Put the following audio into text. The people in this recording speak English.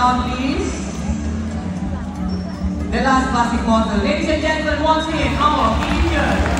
round, please. The last plastic bottle. Ladies and gentlemen, once again, our Indian